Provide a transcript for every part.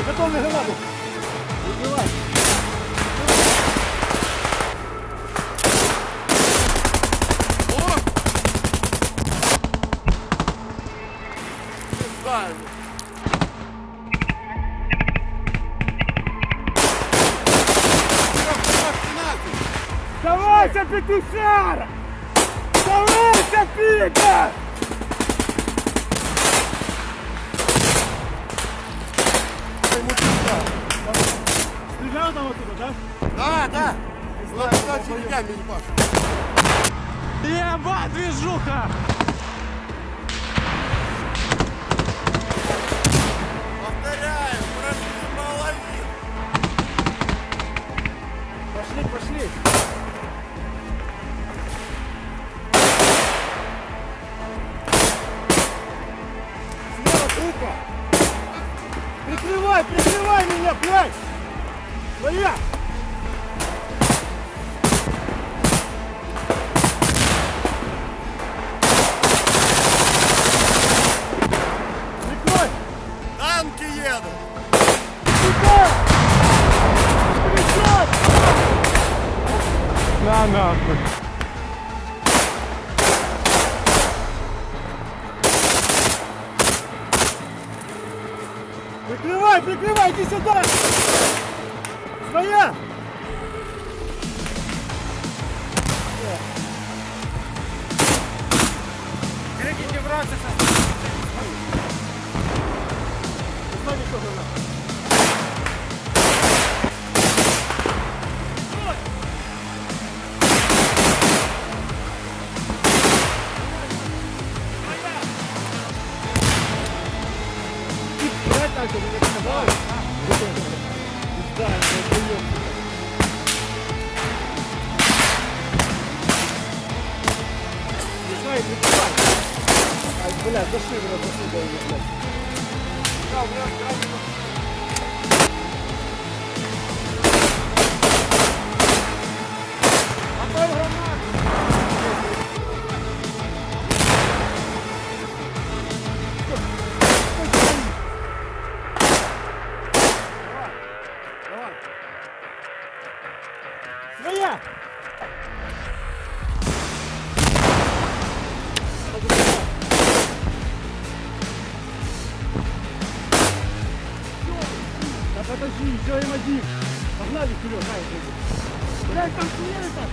готовь гранату. Убивай. Давайся, петушара! Давайся, пика! Стрелял там оттуда, да? Да. Значит, деньгами не пашет. Еба, движуха! Повторяю, прошли половину. Пошли. Слева трупа! Прикрывай меня, блядь! Своя! Прикрой! Танки едут. Сюда! Кричат! На нахуй! Прикрывай, иди сюда! Своя! Берегите враться сейчас! Сзади тоже надо! Блядь, зашли, блядь. Своя! Да подожди, еще им один. Погнали вперед, блядь, там смеется!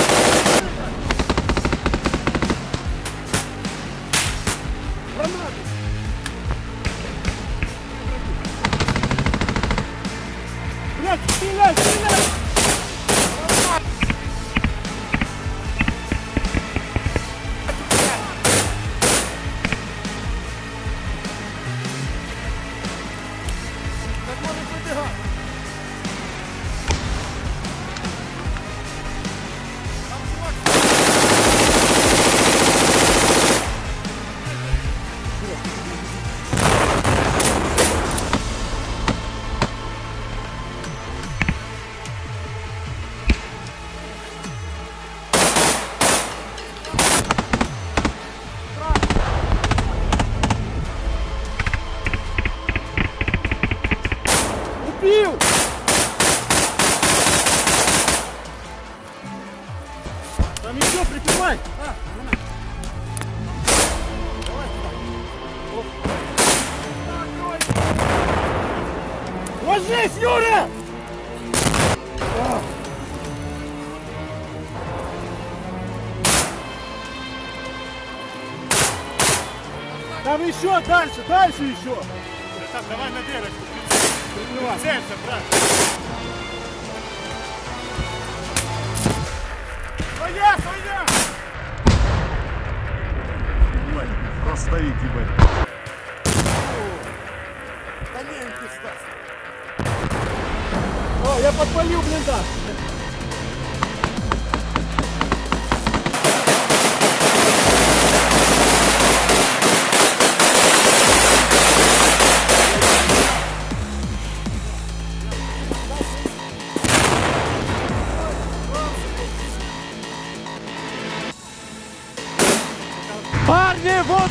Гранаты! Блядь, стреляй! Убил! Там еще прикрывай! Ложись, Юра! Там еще, дальше еще! Так, давай на дырочку. Прикрывай. Целься, брат. Своя! Простоит, ебать. Тоненький, Стас. О, я подпалил блиндаж. Парни, вот!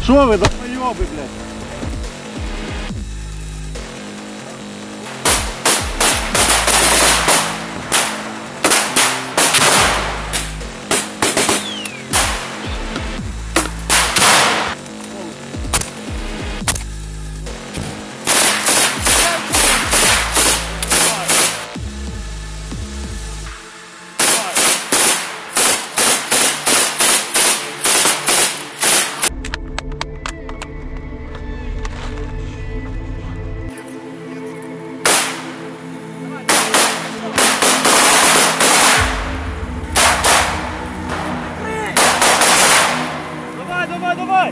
Шо ви, долбойоби, блядь? Давай!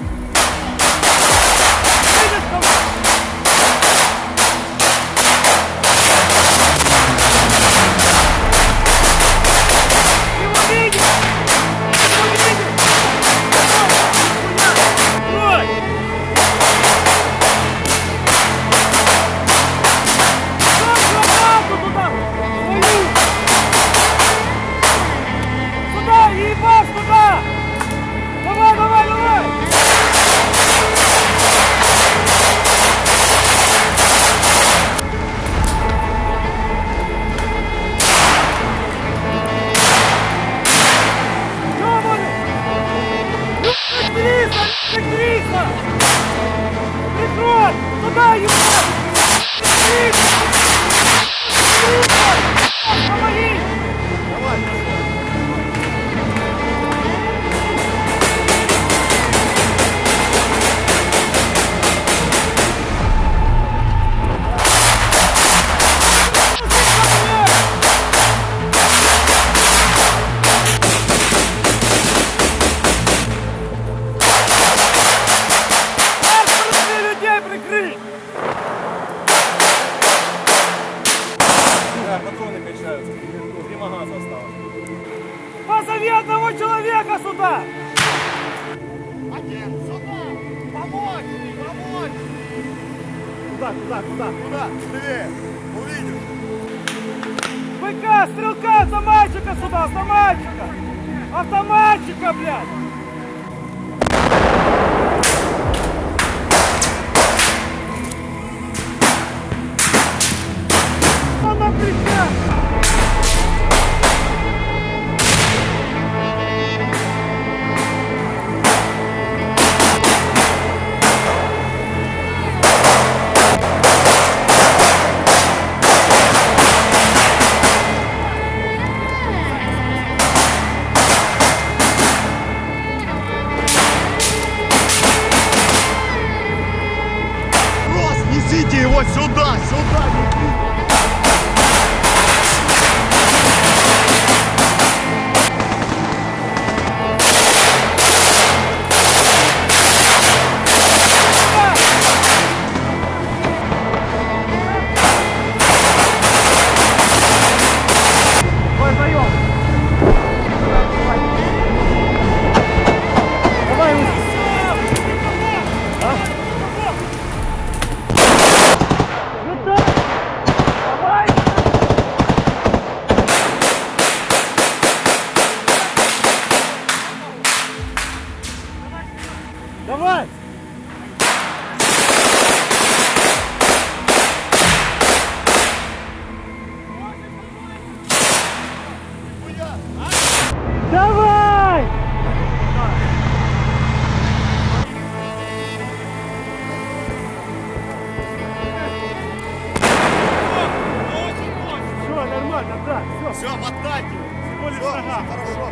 Патроны качаются, 3 магаза осталось. Позови одного человека сюда! Один, сюда! Помочь! Помочь! Куда? Быстрее! Увидишь! ВК, стрелка, автоматчика сюда, автоматчика! Автоматчика, блядь! Она кричат! Несите его сюда! Сюда! Давай! Давай! Все, нормально, да, все. Все, подталкивай! Всего лишь нога. Хорошо!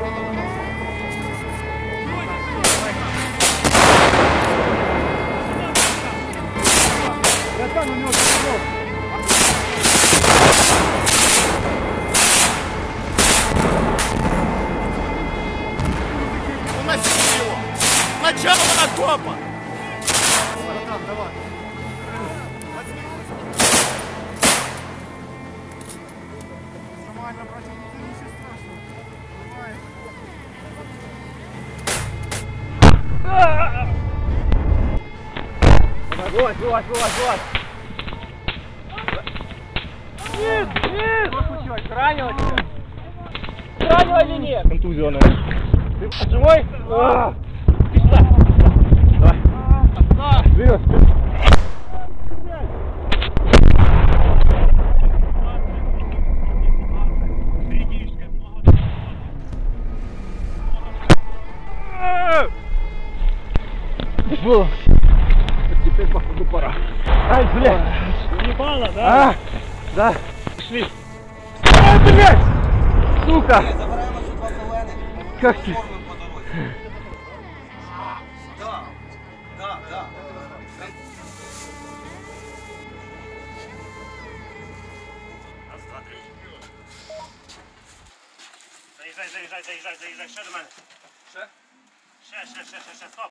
Я там у него пошел. Уноси его! Начало окопа! Давай. Нормально, братья, ничего страшного. Давай. Вылазь. Нет! Ранило тебя? Ранило или нет? Контузия, наверное. Ты живой? Ты сюда. Давай. Вперед. Фу. Теперь походу пора. Ай, блядь. Ебало, да? А? Да. Шли. Ай, блядь! Сука! Забираємо ще два зелених. Как ты? Оформимо по дорозі. Да. Раз, два, три. Заїжджай, ще до мене. Ще, стоп.